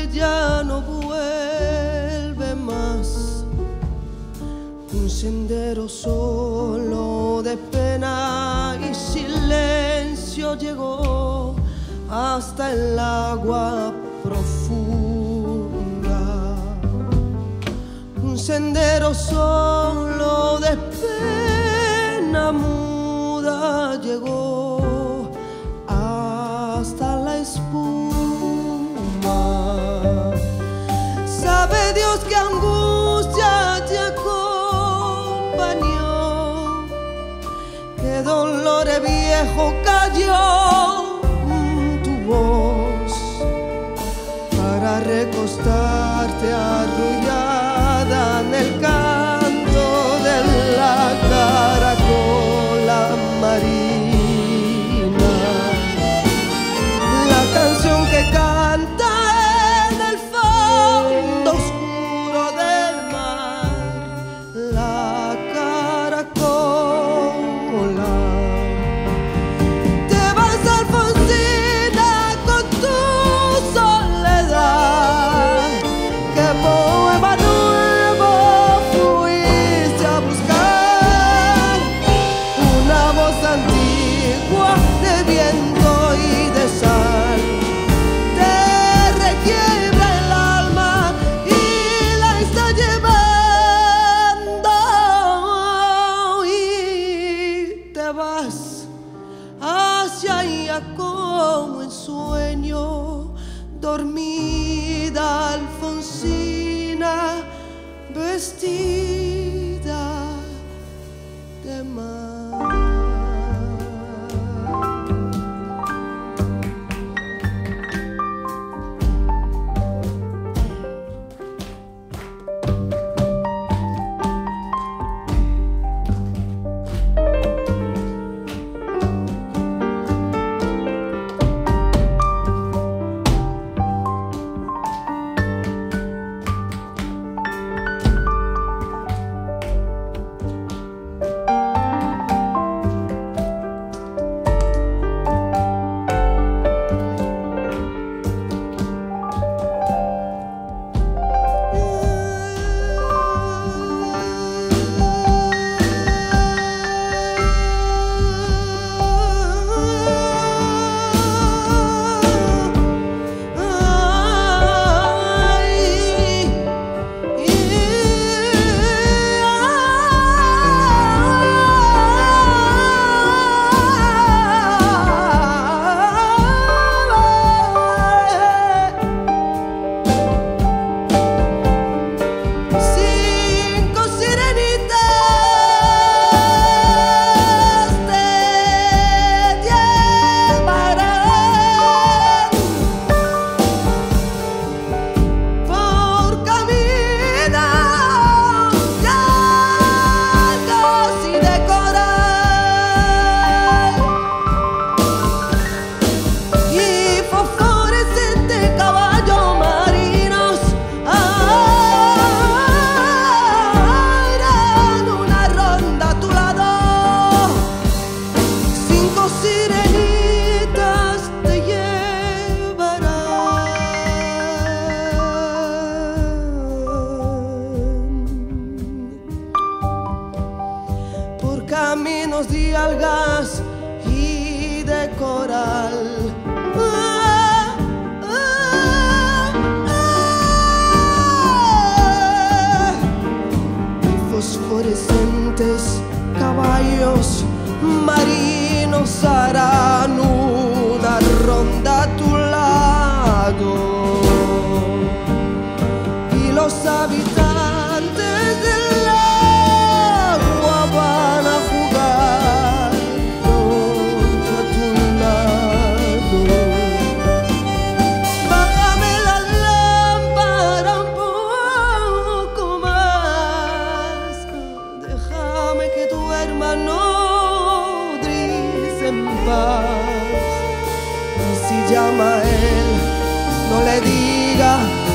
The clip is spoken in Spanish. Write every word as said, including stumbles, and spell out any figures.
que ya no vuelve más, un sendero solo de pena y silencio llegó hasta el agua profunda, un sendero solo de pena muda llegó hasta la espuma. Sabe Dios que angustia te acompañó, que dolor viejo cayó tu voz para recostarte arrullada en el canto de la caracola marina, la canción que canta en el fondo oscuro del mar, la caracola. Te vas, Alfonsina, con tu soledad, que poema nuevo fuiste a buscar, una voz antigua de viento y de sal, te requiebra el alma y la está llevando, y te vas hacia ella como en sueño, dormida Alfonsina, vestida de mar. Caminos de algas y de coral, ah, ah, ah, fosforescentes caballos marinos harán una ronda a tu lado, y los habitantes del paz. Y si llama a él, no le diga